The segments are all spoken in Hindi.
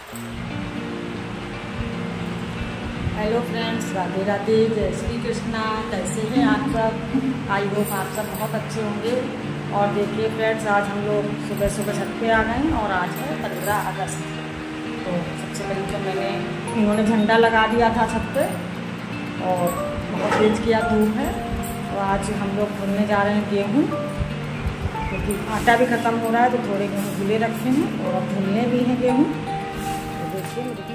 हेलो फ्रेंड्स, राधे राधे, जय श्री कृष्णा। कैसे हैं आप सब? आई होप आप सब बहुत अच्छे होंगे। और देखिए फ्रेंड्स, आज हम लोग सुबह सुबह छत पे आ गए हैं और आज है 15 अगस्त। तो सबसे पहले तो मैंने इन्होंने झंडा लगा दिया था छत पे और बहुत तेज किया धूप है। तो आज हम लोग भूनने जा रहे हैं गेहूँ, क्योंकि आटा भी ख़त्म हो रहा है तो थोड़े गेहूँ धुले रखे हैं और अब भूनने भी हैं गेहूँ। तो देखिए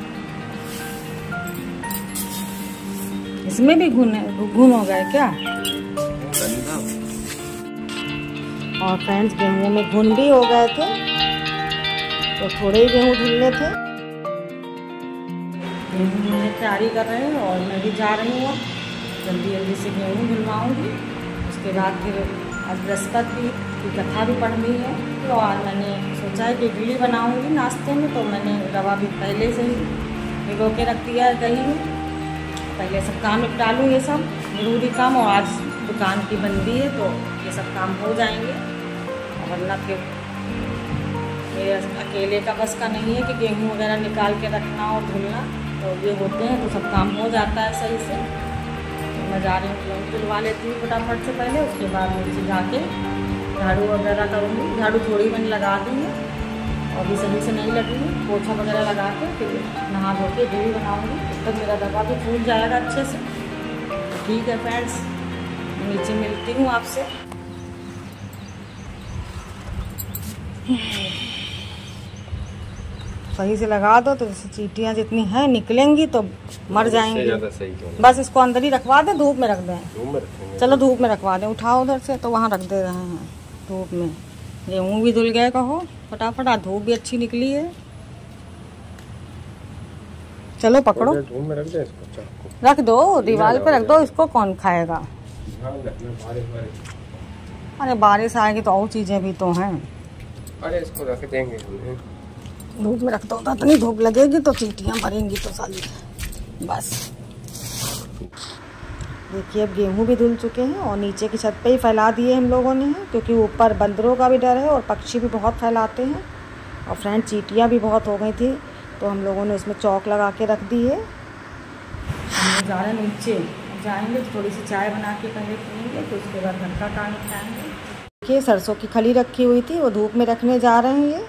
इसमें भी घुन हो गए क्या? और फ्रेंड्स, गेहूँ में घुन भी हो गए थे तो थोड़े ही गेहूँ धुलने थे। गेहूँ धुलने की तैयारी कर रहे हैं और मैं भी जा रही हूँ। जल्दी जल्दी से गेहूँ धुलवाऊँगी। उसके बाद फिर आज बृहस्पति की कथा भी पढ़नी है। तो आज मैंने सोचा है कि इडली बनाऊँगी नाश्ते में। तो मैंने रवा भी पहले से ही भिगो के रख दिया है दही में। पहले सब काम निपटा लूँ, ये सब ज़रूरी काम। और आज दुकान की बंदी है तो ये सब काम हो जाएंगे। और वरना फिर मेरे अकेले का बस का नहीं है कि गेहूँ वगैरह निकाल के रखना और धुलना। तो ये होते हैं तो सब काम हो जाता है सही से। तो मैं जा रही हूँ, गेहूँ धुलवा लेती हूँ फटाफट से पहले। उसके बाद नीचे जाके झाड़ू वगैरह करूँगी। झाड़ू थोड़ी मैंने लगा दी है और भी सही से नहीं लगी है। पोछा वगैरह लगा के फिर नहा धो के इडली बनाऊँगी। तब तक मेरा दवा भी फूल जाएगा अच्छे से। तो ठीक है फ्रेंड्स, नीचे मिलती हूँ आपसे। सही से लगा दो तो चींटियाँ जितनी हैं निकलेंगी तो मर जाएंगी। बस इसको अंदर ही रखवा दें, धूप में रख दें। चलो धूप में रखवा दें, उठाओ उधर से। तो वहाँ रख दे रहे हैं धूप में। गेहूँ भी धुल गए कहो फटाफट। धूप भी अच्छी निकली है। चलो पकड़ो, में रख दे इसको, रख दो दीवार पे रख दो। इसको कौन खाएगा? अरे बारिश आएगी तो और चीजें भी तो हैं। अरे इसको रख देंगे हमने। धूप में रख दो तो इतनी धूप लगेगी तो चींटियाँ मरेंगी तो साली। बस देखिए, अब गेहूँ भी धुल चुके हैं और नीचे की छत पे ही फैला दिए हम लोगों ने हैं, क्योंकि ऊपर बंदरों का भी डर है और पक्षी भी बहुत फैलाते हैं। और फ्रेंड, चींटियाँ भी बहुत हो गई थी तो हम लोगों ने उसमें चौक लगा के रख दी है। हम लोग जा रहे हैं नीचे, जाएंगे तो थोड़ी सी चाय बना के पहले पियेंगे, तो उसके बाद घर का काम निपटाएंगे। देखिए, सरसों की खली रखी हुई थी, वो धूप में रखने जा रहे हैं ये।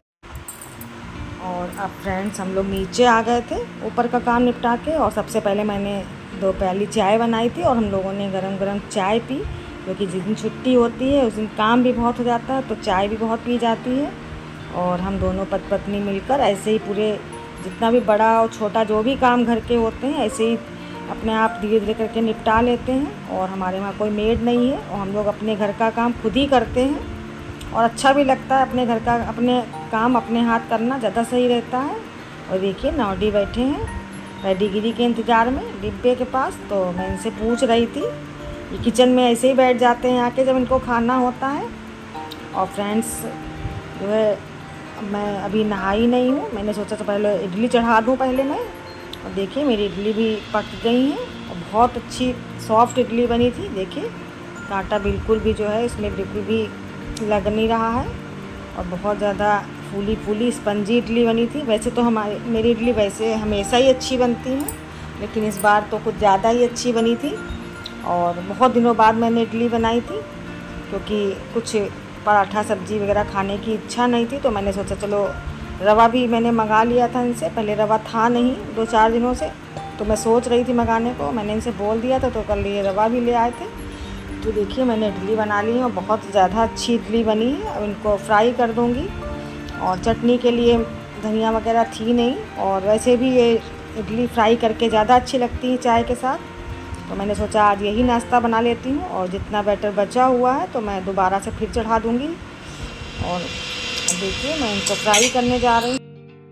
और अब फ्रेंड्स, हम लोग नीचे आ गए थे ऊपर का काम निपटा के। और सबसे पहले मैंने 2 प्याली चाय बनाई थी और हम लोगों ने गरम गरम चाय पी, क्योंकि जिस दिन छुट्टी होती है उस दिन काम भी बहुत हो जाता है तो चाय भी बहुत पी जाती है। और हम दोनों पति पत्नी मिलकर ऐसे ही पूरे जितना भी बड़ा और छोटा जो भी काम घर के होते हैं ऐसे ही अपने आप धीरे धीरे करके निपटा लेते हैं। और हमारे वहाँ कोई मेड नहीं है और हम लोग अपने घर का काम खुद ही करते हैं। और अच्छा भी लगता है अपने घर का अपने काम अपने हाथ करना, ज़्यादा सही रहता है। और देखिए, नौडी बैठे हैं रेडीगिरी के इंतज़ार में डिब्बे के पास। तो मैं इनसे पूछ रही थी, ये किचन में ऐसे ही बैठ जाते हैं आके जब इनको खाना होता है। और फ्रेंड्स जो है, मैं अभी नहाई नहीं हूँ। मैंने सोचा था पहले इडली चढ़ा दूँ पहले मैं। और देखिए, मेरी इडली भी पक गई है और बहुत अच्छी सॉफ्ट इडली बनी थी। देखिए, आटा बिल्कुल भी जो है इसमें बिल्कुल भी लग नहीं रहा है और बहुत ज़्यादा फूली फूली स्पंजी इडली बनी थी। वैसे तो मेरी इडली वैसे हमेशा ही अच्छी बनती है, लेकिन इस बार तो कुछ ज़्यादा ही अच्छी बनी थी। और बहुत दिनों बाद मैंने इडली बनाई थी, क्योंकि कुछ पराठा सब्जी वगैरह खाने की इच्छा नहीं थी। तो मैंने सोचा चलो, रवा भी मैंने मंगा लिया था इनसे। पहले रवा था नहीं 2-4 दिनों से, तो मैं सोच रही थी मंगाने को। मैंने इनसे बोल दिया था तो कल ये रवा भी ले आए थे। तो देखिए, मैंने इडली बना ली है और बहुत ज़्यादा अच्छी इडली बनी है। अब इनको फ्राई कर दूँगी। और चटनी के लिए धनिया वगैरह थी नहीं, और वैसे भी ये इडली फ्राई करके ज़्यादा अच्छी लगती है चाय के साथ। तो मैंने सोचा आज यही नाश्ता बना लेती हूँ और जितना बैटर बचा हुआ है तो मैं दोबारा से फिर चढ़ा दूँगी। और देखिए, मैं इनको फ्राई करने जा रही हूँ।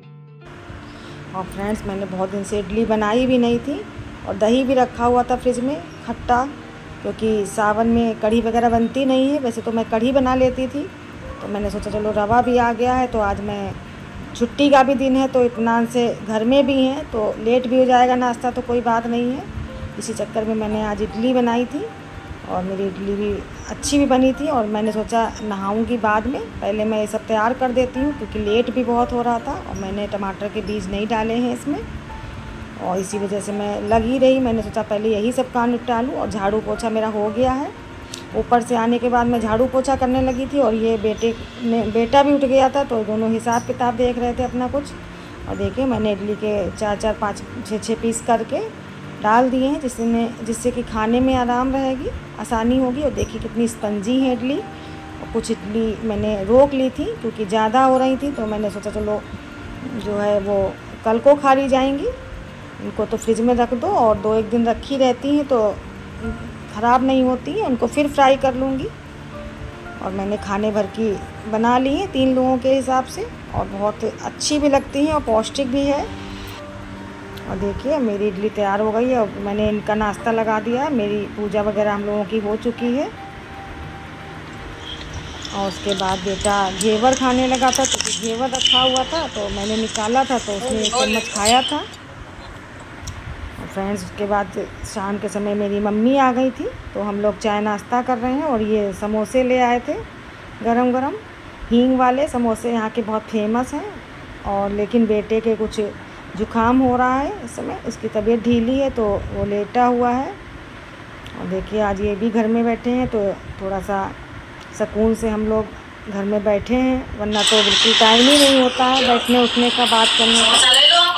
और फ्रेंड्स, मैंने बहुत दिन से इडली बनाई भी नहीं थी और दही भी रखा हुआ था फ्रिज में खट्टा, क्योंकि सावन में कढ़ी वगैरह बनती नहीं है। वैसे तो मैं कढ़ी बना लेती थी। तो मैंने सोचा चलो, रवा भी आ गया है तो आज मैं, छुट्टी का भी दिन है तो इत्मीनान से घर में भी हैं तो लेट भी हो जाएगा नाश्ता, तो कोई बात नहीं है। इसी चक्कर में मैंने आज इडली बनाई थी और मेरी इडली भी अच्छी भी बनी थी। और मैंने सोचा नहाऊंगी बाद में, पहले मैं ये सब तैयार कर देती हूँ क्योंकि लेट भी बहुत हो रहा था और मैंने टमाटर के बीज नहीं डाले हैं इसमें, और इसी वजह से मैं लग ही रही। मैंने सोचा पहले यही सब काम निपटा लूँ। और झाड़ू पोछा मेरा हो गया है। ऊपर से आने के बाद मैं झाड़ू पोछा करने लगी थी और ये बेटा भी उठ गया था, तो दोनों हिसाब किताब देख रहे थे अपना कुछ। और देखिए मैंने इडली के 4-4, 5, 6 पीस करके डाल दिए हैं, जिससे कि खाने में आराम रहेगी, आसानी होगी। और देखिए कितनी स्पंजी है इडली। और कुछ इडली मैंने रोक ली थी क्योंकि ज़्यादा हो रही थी, तो मैंने सोचा चलो जो है वो कल को खा ली जाएंगी, इनको तो फ्रिज में रख दो और 2-1 दिन रखी रहती हैं तो ख़राब नहीं होती है, उनको फिर फ्राई कर लूँगी। और मैंने खाने भर की बना ली है 3 लोगों के हिसाब से, और बहुत अच्छी भी लगती हैं और पौष्टिक भी है। और देखिए मेरी इडली तैयार हो गई है और मैंने इनका नाश्ता लगा दिया है। मेरी पूजा वगैरह हम लोगों की हो चुकी है। और उसके बाद बेटा घेवर खाने लगा था, तो घेवर रखा हुआ था तो मैंने निकाला था, तो उसने 1 चम्मच खाया था। फ्रेंड्स उसके बाद शाम के समय मेरी मम्मी आ गई थी, तो हम लोग चाय नाश्ता कर रहे हैं। और ये समोसे ले आए थे गरम गरम, हींग वाले समोसे यहाँ के बहुत फेमस हैं। और लेकिन बेटे के कुछ जुकाम हो रहा है इस समय, उसकी तबीयत ढीली है तो वो लेटा हुआ है। और देखिए आज ये भी घर में बैठे हैं, तो थोड़ा सा सुकून से हम लोग घर में बैठे हैं, वरना तो बिल्कुल टाइम ही नहीं होता है बैठने उठने का, बात करने का।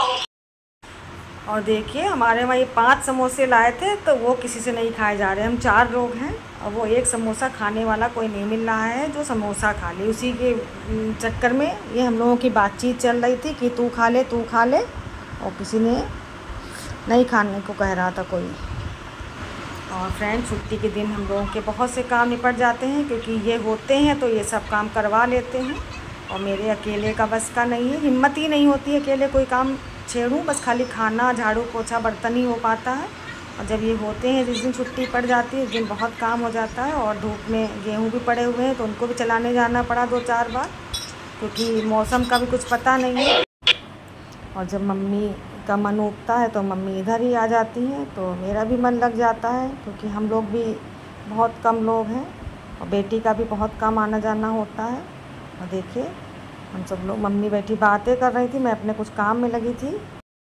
और देखिए हमारे वहाँ ये 5 समोसे लाए थे, तो वो किसी से नहीं खाए जा रहे। हम 4 लोग हैं और वो 1 समोसा खाने वाला कोई नहीं मिल रहा है जो समोसा खा ले। उसी के चक्कर में ये हम लोगों की बातचीत चल रही थी कि तू खा ले, तू खा ले, और किसी ने नहीं खाने को कह रहा था कोई। और फ्रेंड छुट्टी के दिन हम लोगों के बहुत से काम निपट जाते हैं, क्योंकि ये होते हैं तो ये सब काम करवा लेते हैं। और मेरे अकेले का बस का नहीं है, हिम्मत ही नहीं होती अकेले कोई काम छेड़ूँ, बस खाली खाना, झाड़ू पोछा, बर्तन ही हो पाता है। और जब ये होते हैं जिस दिन छुट्टी पड़ जाती है उस दिन बहुत काम हो जाता है। और धूप में गेहूँ भी पड़े हुए हैं तो उनको भी चलाने जाना पड़ा 2-4 बार, क्योंकि मौसम का भी कुछ पता नहीं है। और जब मम्मी का मन उगता है तो मम्मी इधर ही आ जाती हैं, तो मेरा भी मन लग जाता है, क्योंकि हम लोग भी बहुत कम लोग हैं और बेटी का भी बहुत कम आना जाना होता है। और देखिए हम सब लोग, मम्मी बैठी बातें कर रही थी, मैं अपने कुछ काम में लगी थी।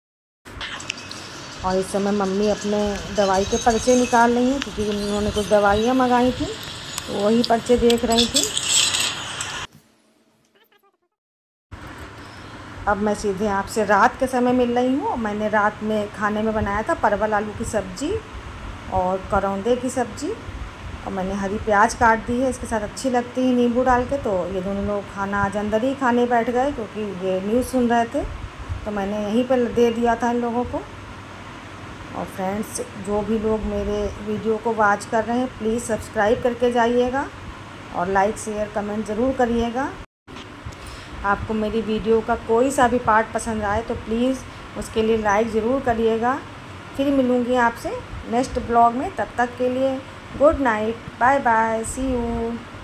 और इस समय मम्मी अपने दवाई के पर्चे निकाल रही हैं, क्योंकि उन्होंने कुछ दवाइयाँ मंगाई थी तो वही पर्चे देख रही थी। अब मैं सीधे आपसे रात के समय मिल रही हूँ। मैंने रात में खाने में बनाया था परवल आलू की सब्ज़ी और करौंदे की सब्ज़ी, और मैंने हरी प्याज काट दी है, इसके साथ अच्छी लगती है नींबू डाल के। तो ये दोनों लोग खाना आज अंदर ही खाने बैठ गए, क्योंकि ये न्यूज़ सुन रहे थे, तो मैंने यहीं पर दे दिया था इन लोगों को। और फ्रेंड्स जो भी लोग मेरे वीडियो को वॉच कर रहे हैं प्लीज़ सब्सक्राइब करके जाइएगा और लाइक शेयर कमेंट ज़रूर करिएगा। आपको मेरी वीडियो का कोई सा भी पार्ट पसंद आए तो प्लीज़ उसके लिए लाइक ज़रूर करिएगा। फिर मिलूँगी आपसे नेक्स्ट ब्लॉग में, तब तक के लिए good night, bye bye, see you.